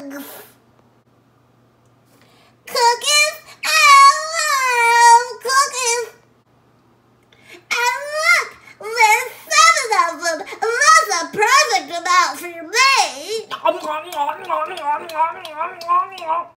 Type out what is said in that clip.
bugs. Cookies? I love cookies. And look, there's 7 of them. That's a perfect amount for me.